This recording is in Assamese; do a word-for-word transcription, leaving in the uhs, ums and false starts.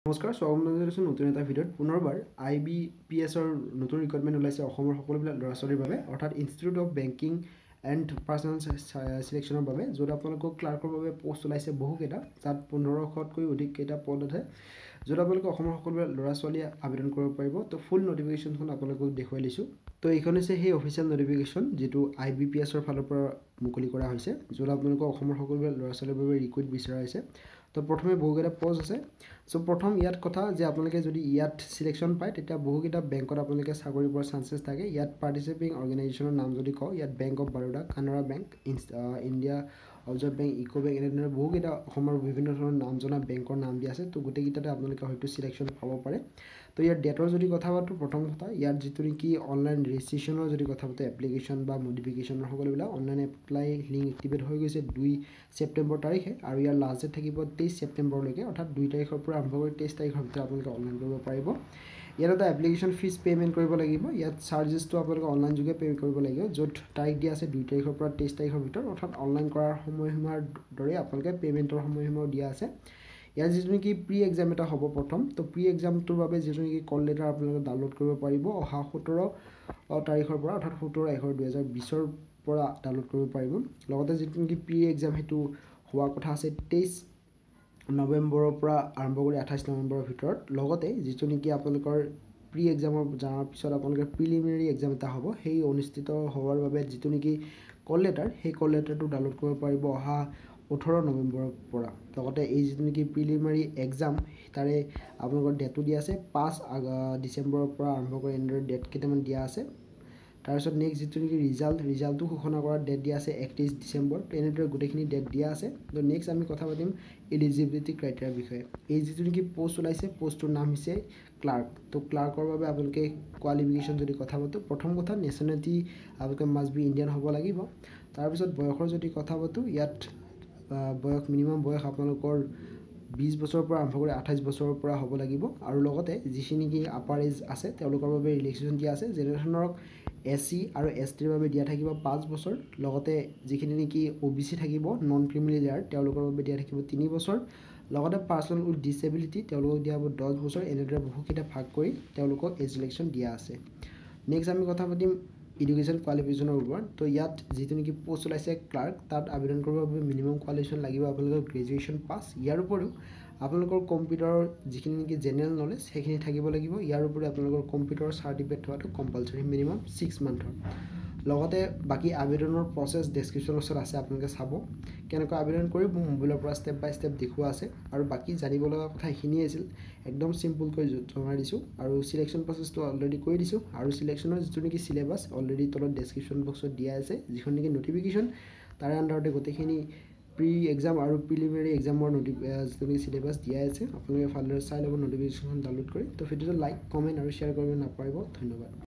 নমস্কাৰ, স্বাগতম জনাইছোঁ নতুন এটা ভিডিঅ'ত। পুনৰবাৰ আই বি পি এছৰ নতুন ৰিক্ৰুইটমেণ্ট ওলাইছে অসমৰ সকলোবিলাক ল'ৰা ছোৱালীৰ বাবে, অৰ্থাৎ institute of banking and personnel চিলেকশ্যনৰ বাবে, য'ত আপোনালোকক ক্লাৰ্কৰ বাবে পোষ্ট ওলাইছে বহুকেইটা, তাত পোন্ধৰশতকৈ অধিক কেইটা পদ আছে, য'ত আপোনালোকে অসমৰ সকলোবিলাক ল'ৰা ছোৱালীয়ে আবেদন কৰিব পাৰিব। তো ফুল নটিফিকেশ্যনখন আপোনালোকক দেখুৱাই দিছোঁ। তো এইখন হৈছে সেই অফিচিয়েল নটিফিকেশ্যন যিটো আই বি পি এছৰ ফালৰ পৰা মুকলি কৰা হৈছে, য'ত আপোনালোকক অসমৰ সকলোবিলাক ল'ৰা ছোৱালীৰ বাবে ৰিক্ৰুইট বিচৰা হৈছে। তো প্ৰথমে বহুকেইটা পষ্ট আছে। চ' প্ৰথম ইয়াত কথা যে আপোনালোকে যদি ইয়াত চিলেকশ্যন পায় তেতিয়া বহুকেইটা বেংকত আপোনালোকে চাকৰি পোৱাৰ চান্সেছ থাকে। ইয়াত পাৰ্টিচিপেটিং অৰ্গেনাইজেশ্যনৰ নাম যদি কওঁ, ইয়াত bank of Baroda, Canara bank, India অবজাৰ্ভ বেংক, ইউকো বেংক, এনেধৰণে বহুকেইটা অসমৰ বিভিন্ন ধৰণৰ নাম জনা বেংকৰ নাম দিয়া আছে। তো গোটেইকেইটাতে আপোনালোকে হয়তো চিলেকশ্যন পাব পাৰে। তো ইয়াৰ ডেটৰ যদি কথা পাতোঁ, প্ৰথম কথা ইয়াত যিটো নেকি অনলাইন ৰেজিষ্ট্ৰেশ্যনৰ যদি কথা পাতোঁ, এপ্লিকেশ্যন বা মডিফিকেশ্যনৰ সকলোবিলাক অনলাইন এপ্লাই লিংক এক্টিভেট হৈ গৈছে দুই ছেপ্টেম্বৰ তাৰিখে, আৰু ইয়াৰ লাষ্ট ডেট থাকিব তেইছ ছেপ্টেম্বৰলৈকে, অৰ্থাৎ দুই তাৰিখৰ পৰা আৰম্ভ কৰি তেইছ তাৰিখৰ ভিতৰত আপোনালোকে অনলাইন কৰিব পাৰিব। ইয়াত এটা এপ্লিকেশ্যন ফিজ পে'মেণ্ট কৰিব লাগিব। ইয়াত চাৰ্জেছটো আপোনালোকে অনলাইন যোগে পে' কৰিব লাগিব, য'ত তাৰিখ দিয়া আছে দুই তাৰিখৰ পৰা তেইছ তাৰিখৰ ভিতৰত, অৰ্থাৎ অনলাইন কৰাৰ সময়সীমাৰ দৰে আপোনালোকে পে'মেণ্টৰ সময়সীমাও দিয়া আছে। ইয়াত যিটো নেকি প্ৰি এক্সাম এটা হ'ব প্ৰথম, তো প্ৰি এক্সামটোৰ বাবে যিটো নেকি কল লেটাৰ আপোনালোকে ডাউনলোড কৰিব পাৰিব অহা সোতৰ তাৰিখৰ পৰা, অৰ্থাৎ সোতৰ এঘাৰ দুহেজাৰ বিছৰ পৰা ডাউনলোড কৰিব পাৰিব। লগতে যিটো নেকি প্ৰি এক্সাম সেইটো হোৱাৰ কথা আছে তেইছ নৱেম্বৰৰ পৰা আৰম্ভ কৰি আঠাইছ নৱেম্বৰৰ ভিতৰত। লগতে যিটো নেকি আপোনালোকৰ প্ৰি এক্সামৰ জনাৰ পিছত আপোনালোকে প্ৰিলিমিনাৰী এক্সাম এটা হ'ব, সেই অনুষ্ঠিত হোৱাৰ বাবে যিটো নেকি কল লেটাৰ, সেই কল লেটাৰটো ডাউনলোড কৰিব পাৰিব অহা ওঠৰ নৱেম্বৰৰ পৰা। লগতে এই যিটো নেকি প্ৰিলিমিনাৰী এক্সাম, তাৰে আপোনালোকৰ ডেটো দিয়া আছে পাঁচ ডিচেম্বৰৰ পৰা আৰম্ভ কৰি এনেদৰে ডেট কেইটামান দিয়া আছে। তাৰপিছত নেক্সট যিটো নেকি ৰিজাল্ট, ৰিজাল্টটো ঘোষণা কৰাৰ ডেট দিয়া আছে একত্ৰিছ ডিচেম্বৰ। এনেদৰে গোটেইখিনি ডেট দিয়া আছে। তো নেক্সট আমি কথা পাতিম এলিজিবিলিটি ক্ৰাইটেৰিয়াৰ বিষয়ে। এই যিটো নেকি পষ্ট ওলাইছে, পষ্টটোৰ নাম হৈছে ক্লাৰ্ক। তো ক্লাৰ্কৰ বাবে আপোনালোকে কোৱালিফিকেশ্যন যদি কথা পাতোঁ, প্ৰথম কথা নেশ্যনেলিটি আপোনালোকে মাষ্ট বি ইণ্ডিয়ান হ'ব লাগিব। তাৰপিছত বয়সৰ যদি কথা পাতোঁ, ইয়াত বয়স মিনিমাম বয়স আপোনালোকৰ বিছ বছৰৰ পৰা আৰম্ভ কৰি আঠাইছ বছৰৰ পৰা হ'ব লাগিব। আৰু লগতে যিখিনি নেকি আপাৰ এজ আছে তেওঁলোকৰ বাবে ৰিলেক্সেশ্যন দিয়া আছে, যেনে ধৰক এছ চি আৰু এছ টিৰ বাবে দিয়া থাকিব পাঁচ বছৰ। লগতে যিখিনি নেকি অ' বি চি থাকিব, নন ক্ৰিমিনেল লেয়াৰ, তেওঁলোকৰ বাবে দিয়া থাকিব তিনি বছৰ। লগতে পাৰ্চন উইথ ডিছেবিলিটি তেওঁলোকক দিয়া হ'ব দহ বছৰ। এনেদৰে বহুকেইটা ভাগ কৰি তেওঁলোকক এজ ৰিলেক্সন দিয়া আছে। নেক্সট আমি কথা পাতিম এডুকেশ্যন কোৱালিফিকেশ্যনৰ ওপৰত। তো ইয়াত যিটো নেকি পষ্ট ওলাইছে ক্লাৰ্ক, তাত আবেদন কৰিবৰ বাবে মিনিমাম কোৱালিফিকেশ্যন লাগিব আপোনালোকৰ গ্ৰেজুৱেশ্যন পাছ। ইয়াৰ উপৰিও আপোনালোকৰ কম্পিউটাৰৰ যিখিনি নেকি জেনেৰেল নলেজ সেইখিনি থাকিব লাগিব। ইয়াৰ উপৰি আপোনালোকৰ কম্পিউটাৰৰ চাৰ্টিফিকেট থোৱাটো কম্পালচৰি, মিনিমাম ছিক্স মান্থৰ। লগতে বাকী আবেদনৰ প্ৰচেছ ডেছক্ৰিপশ্যনৰ ওচৰত আছে, আপোনালোকে চাব কেনেকৈ আবেদন কৰিব, মোবাইলৰ পৰা ষ্টেপ বাই ষ্টেপ দেখুওৱা আছে। আৰু বাকী জানিব লগা কথা এইখিনিয়ে আছিল, একদম চিম্পুলকৈ জনাই দিছোঁ। আৰু চিলেকশ্যন প্ৰচেছটো অলৰেডি কৰি দিছোঁ। আৰু চিলেকশ্যনৰ যিটো নেকি চিলেবাছ অলৰেডি তলত ডেছক্ৰিপশ্যন বক্সত দিয়া আছে, যিখন নেকি নটিফিকেশ্যন, তাৰে আণ্ডাৰতে গোটেইখিনি প্ৰি এক্সাম আৰু প্ৰিলিমিনাৰী এক্সামৰ নটি যিটো নেকি চিলেবাছ দিয়াই আছে। আপোনালোকে ভালদৰে চাই ল'ব নটিফিকেশ্যনখন ডাউনলোড কৰি। তো ভিডিঅ'টো লাইক, কমেণ্ট আৰু শ্বেয়াৰ কৰিব নাপাহৰিব। ধন্যবাদ।